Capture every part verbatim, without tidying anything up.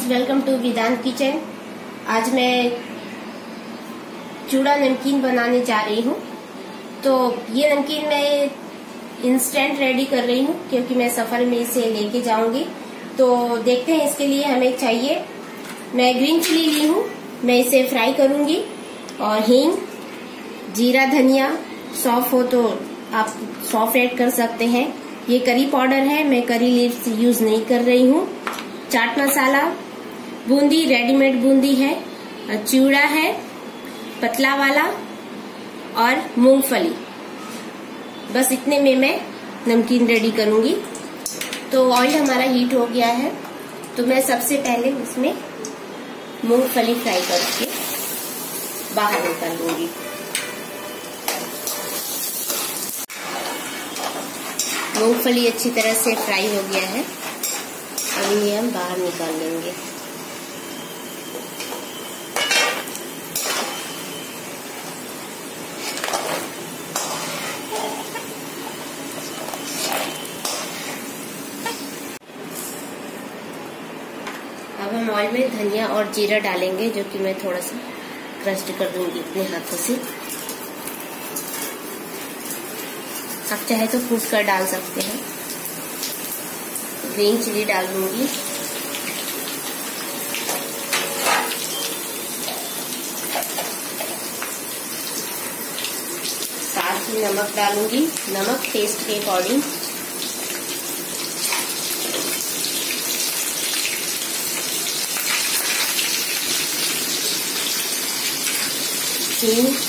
Welcome to Vedanta kitchen. आज मैं चूड़ा नमकीन बनाने जा रही हूँ। तो ये नमकीन मैं इंस्टेंट रेडी कर रही हूँ क्योंकि मैं सफर में इसे लेके जाऊंगी। तो देखते हैं इसके लिए हमें चाहिए। मैं ग्रीन चिली ली हूँ, मैं इसे फ्राई करूंगी। और हींग, जीरा, धनिया, सौंफ हो तो आप सौंफ ऐड कर सकते हैं। ये करी पाउडर है, मैं करी लीव्स यूज नहीं कर रही हूँ। चाट मसाला, बूंदी, रेडीमेड बूंदी है, चूड़ा है पतला वाला और मूंगफली। बस इतने में मैं नमकीन रेडी करूंगी। तो ऑयल हमारा हीट हो गया है, तो मैं सबसे पहले इसमें मूंगफली फ्राई करके बाहर निकाल लूंगी। मूंगफली अच्छी तरह से फ्राई हो गया है, अब ये हम बाहर निकाल लेंगे। अब हम ऑयल में धनिया और जीरा डालेंगे, जो कि मैं थोड़ा सा क्रस्ट कर दूंगी अपने हाथों से। आप चाहे तो कूट कर डाल सकते हैं। ग्रीन चिली डाल दूंगी, साथ ही नमक डालूंगी, नमक टेस्ट के अकॉर्डिंग। हींग,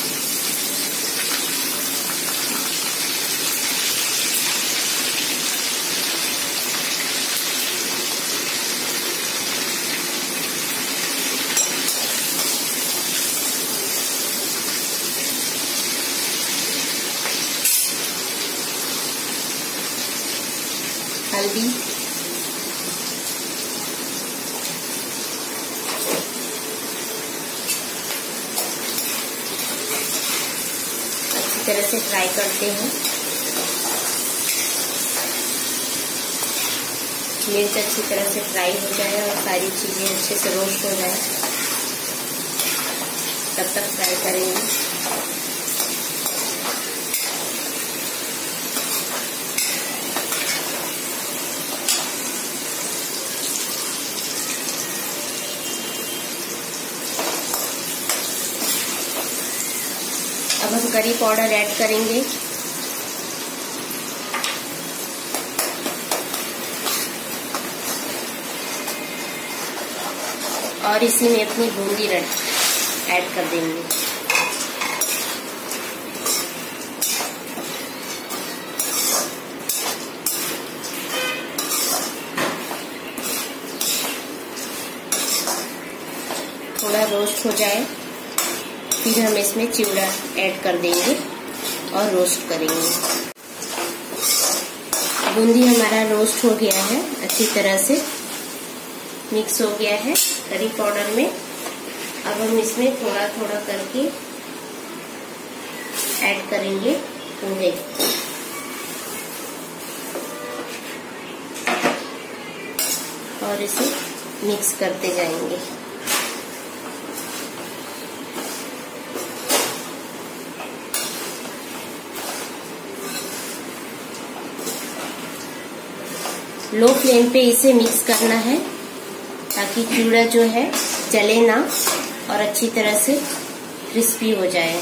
हल्दी, अच्छी तरह से फ्राई करते हैं। मिर्च अच्छी तरह से फ्राई हो जाए और सारी चीजें अच्छे से रोस्ट हो जाए, तब तक फ्राई करेंगे। अब हम करी पाउडर ऐड करेंगे। और इसी में अपनी बूंदी ऐड कर देंगे। थोड़ा रोस्ट हो जाए, फिर हम इसमें चिवड़ा ऐड कर देंगे और रोस्ट करेंगे। बूंदी हमारा रोस्ट हो गया है, अच्छी तरह से मिक्स हो गया है करी पाउडर में। अब हम इसमें थोड़ा थोड़ा करके ऐड करेंगे पोहे। और इसे मिक्स करते जाएंगे। लो फ्लेम पे इसे मिक्स करना है ताकि चूड़ा जो है जले ना और अच्छी तरह से क्रिस्पी हो जाए।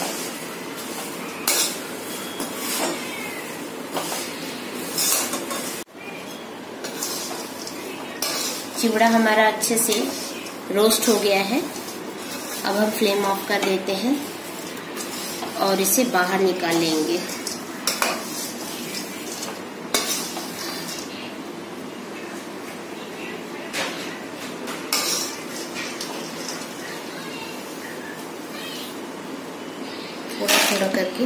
चिवड़ा हमारा अच्छे से रोस्ट हो गया है। अब हम फ्लेम ऑफ कर देते हैं और इसे बाहर निकाल लेंगे। थोड़ा थोड़ा करके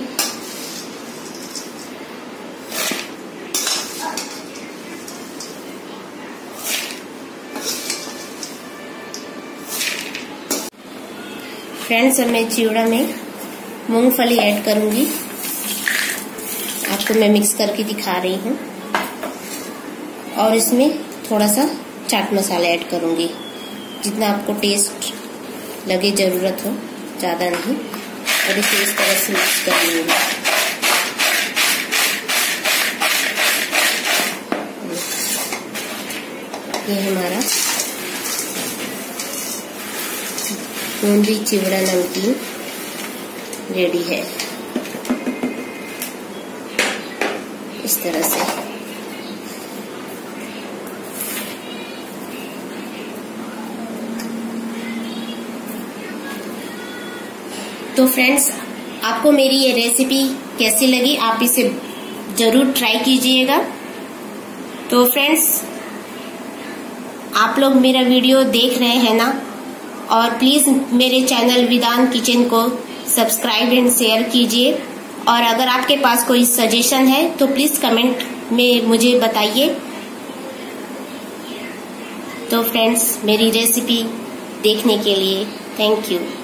फ्रेंड्स, अब मैं चिवड़ा में मूंगफली ऐड करूंगी। आपको मैं मिक्स करके दिखा रही हूँ। और इसमें थोड़ा सा चाट मसाला ऐड करूंगी जितना आपको टेस्ट लगे जरूरत हो, ज्यादा नहीं। और इसे इस तरह से मिक्स कर लूंगी। ये हमारा बूंदी चिवड़ा नमकीन रेडी है। इस तरह से तो फ्रेंड्स, आपको मेरी ये रेसिपी कैसी लगी, आप इसे जरूर ट्राई कीजिएगा। तो फ्रेंड्स, आप लोग मेरा वीडियो देख रहे हैं ना, और प्लीज मेरे चैनल विदान किचन को सब्सक्राइब एंड शेयर कीजिए। और अगर आपके पास कोई सजेशन है तो प्लीज कमेंट में मुझे बताइए। तो फ्रेंड्स, मेरी रेसिपी देखने के लिए थैंक यू।